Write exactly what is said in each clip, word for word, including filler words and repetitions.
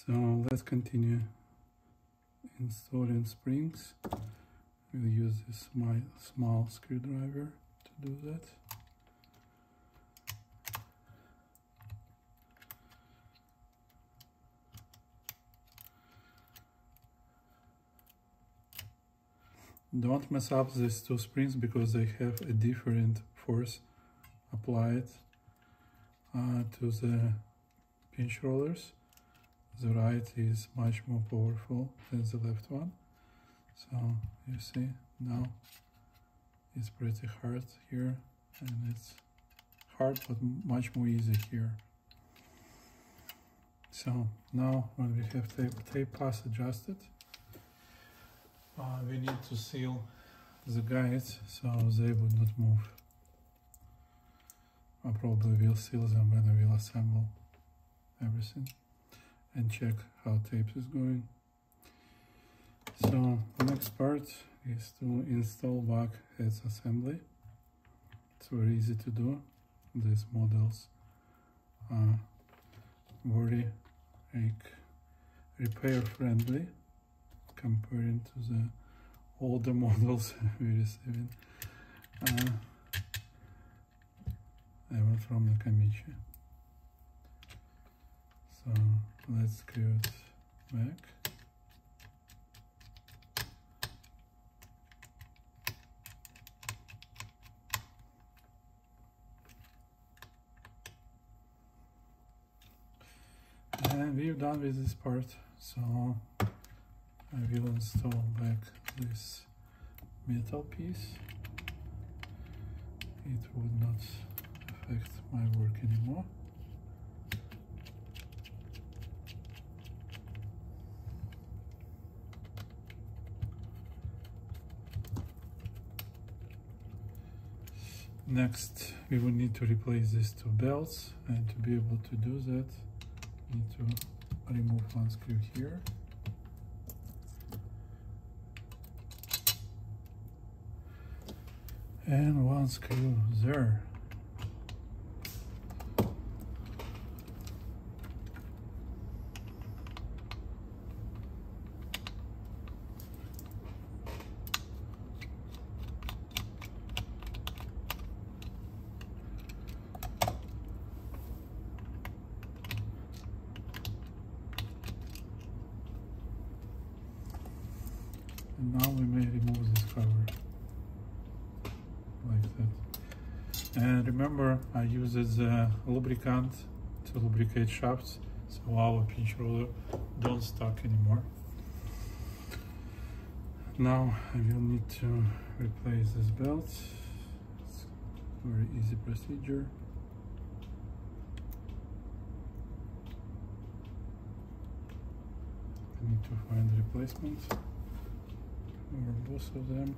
So let's continue installing springs. We'll use this my small screwdriver to do that. Don't mess up these two springs because they have a different force applied uh, to the pinch rollers. The right is much more powerful than the left one. So you see now it's pretty hard here, and it's hard but much more easy here. So now when we have tape, tape pass adjusted, uh, we need to seal the guides so they would not move. I probably will seal them when I will assemble everything and check how tape is going. So the next part is to install back heads assembly. It's very easy to do. These models are very like repair friendly comparing to the older models we're receiving uh, ever from the Kamichi. So let's screw it back. And we're done with this part, so I will install back this metal piece. It would not affect my work anymore. Next, we will need to replace these two belts, and to be able to do that, we need to remove one screw here. And one screw there. And now we may remove this cover like that. And remember, I used the lubricant to lubricate shafts, so our pinch roller don't stuck anymore. Now I will need to replace this belt. It's a very easy procedure. I need to find the replacement for both of them.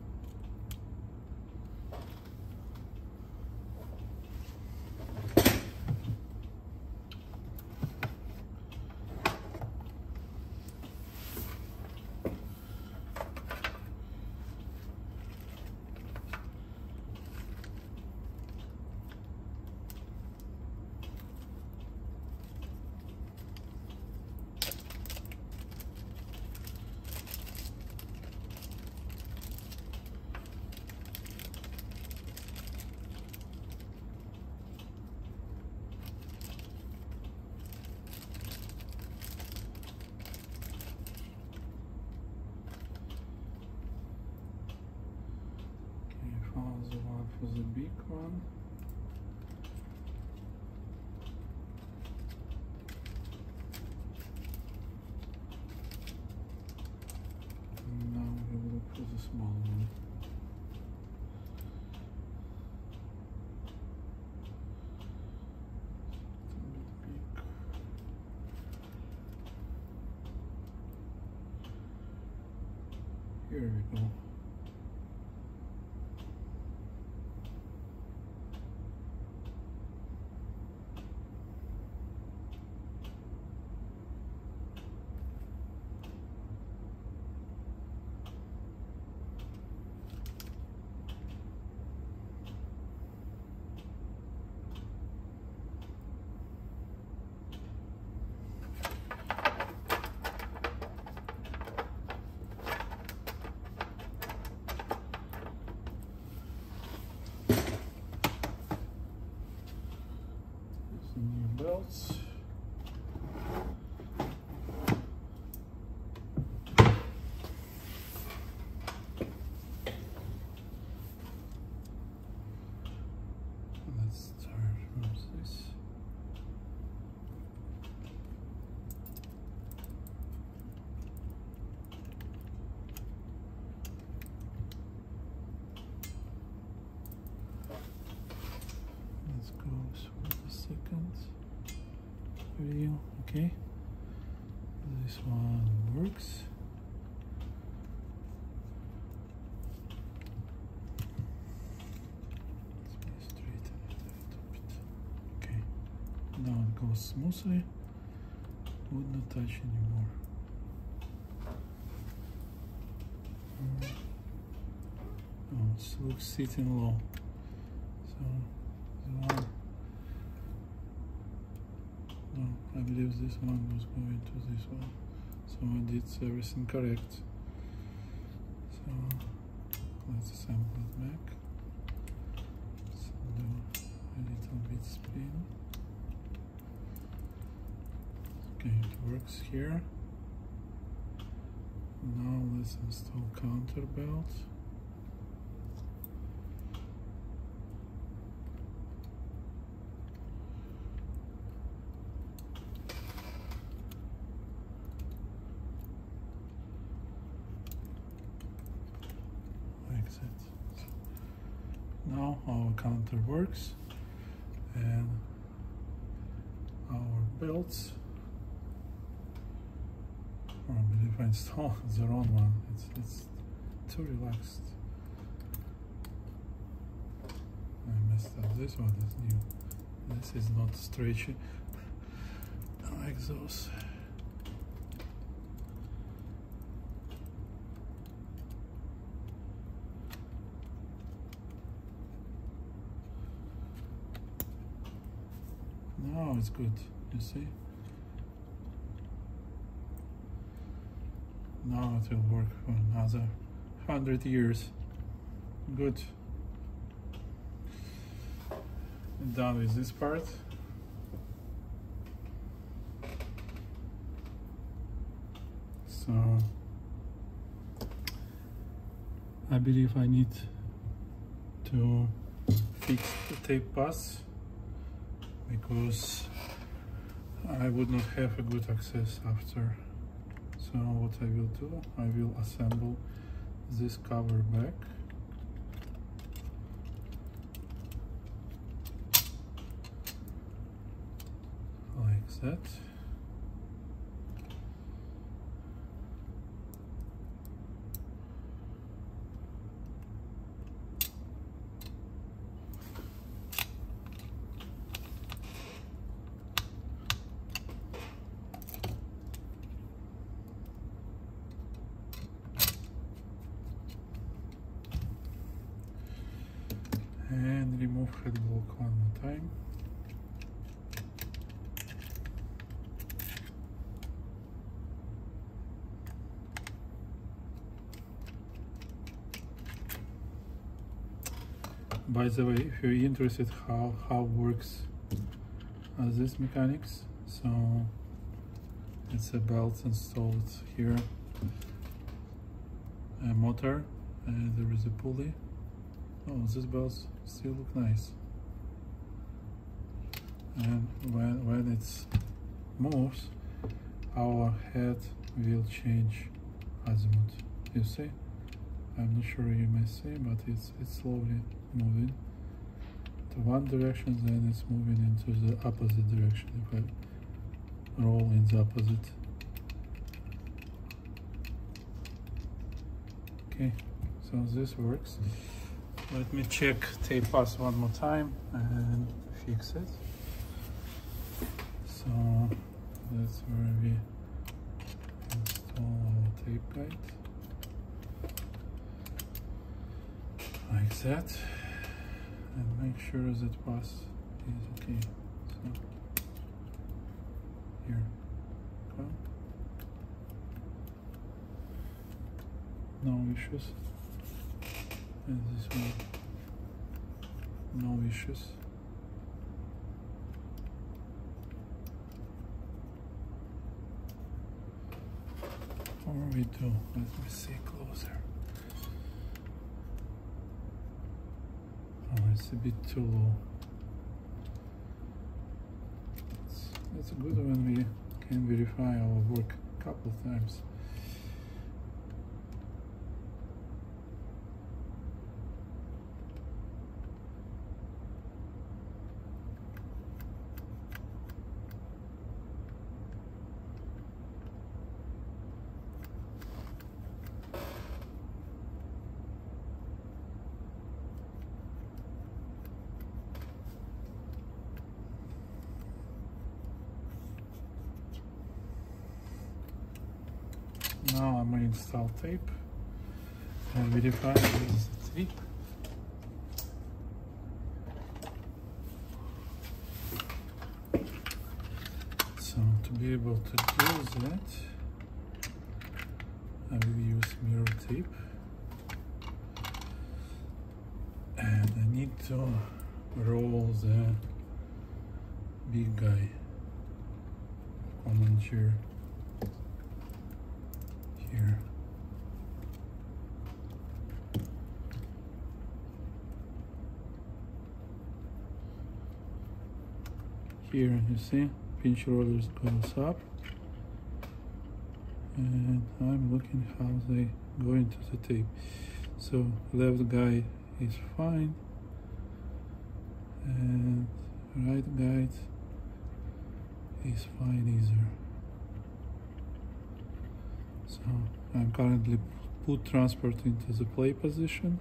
Found the one for the big one. And now we will look for the small one. Here we go. the new belts. Let's start from this. Let's go for the second video. Okay, this one works. Let's be straighten it a little bit. Okay, now it goes smoothly. Would not touch anymore. Mm. Oh, it looks sitting low. So the one, no, I believe this one was going to this one. So I did everything correct. So let's assemble it back. So do a little bit spin. Okay, it works here. Now let's install counter belt. Now our counter works and our belts, oh, I believe I installed the wrong one. It's, it's too relaxed. I messed up. This one is new. This is not stretchy like those. Now it's good, you see? Now it will work for another hundred years. Good. Done with this part. So I believe I need to fix the tape pass, because I would not have a good access after. So what I will do, I will assemble this cover back. Like that. And remove head block one more time. By the way, if you're interested how how works uh, this mechanics, so it's a belt installed here, a motor, and there is a pulley. Oh, these belts still look nice. And when, when it moves, our head will change azimuth. You see? I'm not sure you may see, but it's, it's slowly moving to one direction, then it's moving into the opposite direction if I roll in the opposite. Okay, so this works. Let me check tape pass one more time and fix it. So that's where we install our tape guide. Like that. And make sure that pass is okay. So here, go. No issues. And this one no issues. Or we do, let me see closer. Oh, it's a bit too low. It's, it's good when we can verify our work a couple of times. Now I'm going to install tape and verify this tape. So to be able to do that, I will use mirror tape, and I need to roll the big guy, common chair. Here. Here you see pinch rollers goes up, and I'm looking how they go into the tape. So left guide is fine, and right guide is fine either. So I'm currently put transport into the play position.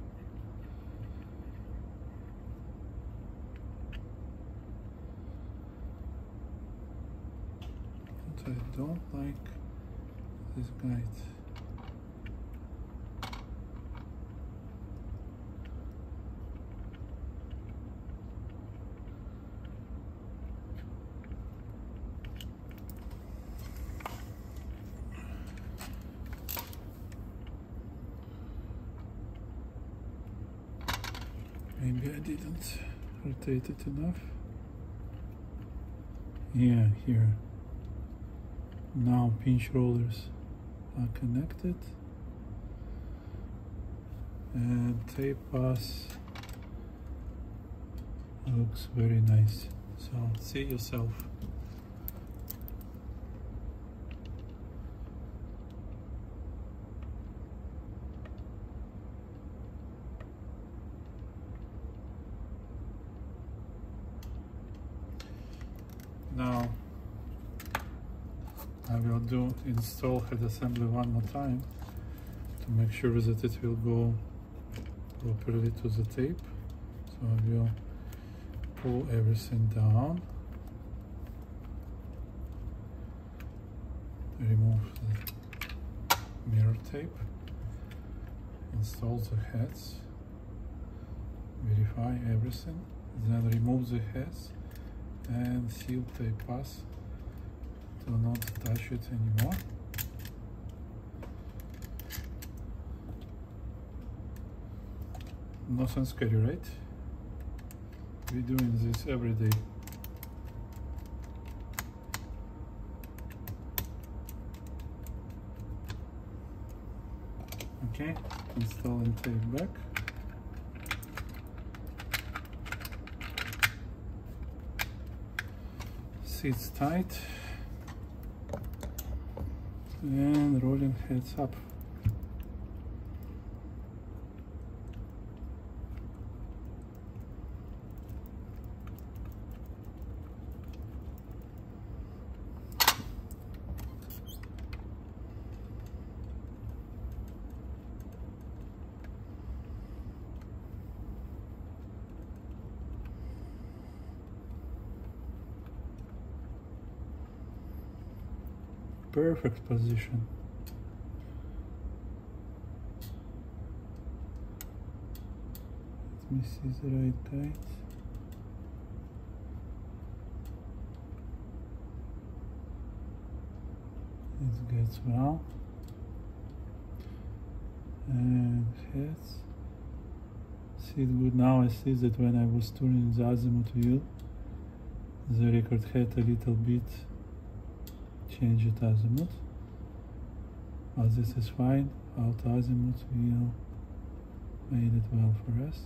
But I don't like this guide. Maybe I didn't rotate it enough. Yeah, here. Now pinch rollers are connected, and tape pass looks very nice. So see yourself. Now I will do install head assembly one more time to make sure that it will go properly to the tape. So I will pull everything down, remove the mirror tape, install the heads, verify everything, then remove the heads and seal tape pass to not touch it anymore. Nothing scary, right? We're doing this every day. Okay, installing tape back. Seats tight and rolling heads up. Perfect position. Let me see the right guide. It gets well. And heads, see it good now. I see that when I was turning the azimuth wheel, the record had a little bit changed azimuth, but this is fine. Auto azimuth wheel made it well for us.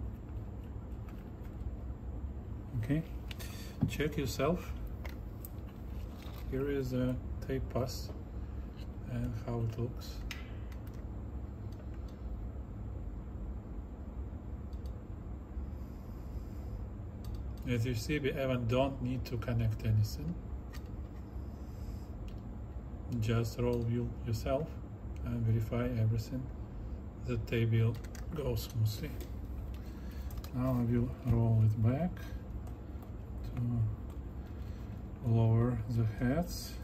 Okay, check yourself. Here is a tape pass and how it looks. As you see, we even don't need to connect anything. Just roll wheel yourself and verify everything. The tape will go smoothly. Now I will roll it back to lower the heads.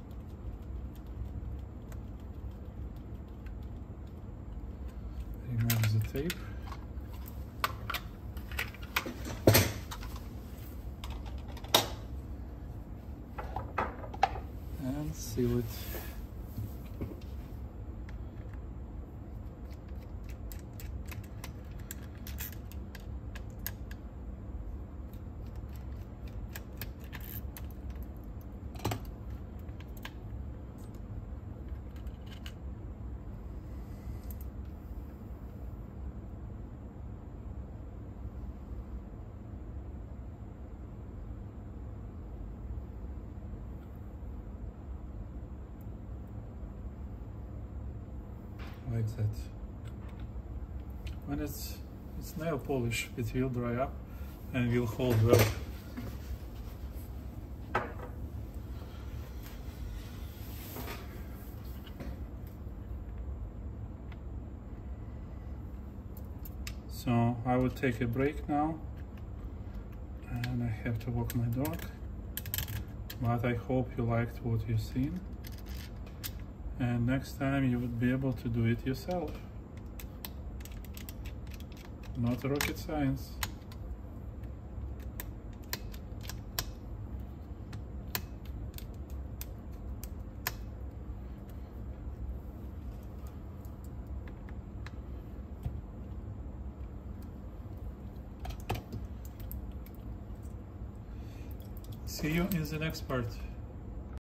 Remove the tape. And seal it. Like that. When it's it's nail polish, it will dry up and will hold well. So I will take a break now, and I have to walk my dog. But I hope you liked what you've seen. And next time you would be able to do it yourself. Not rocket science. See you in the next part.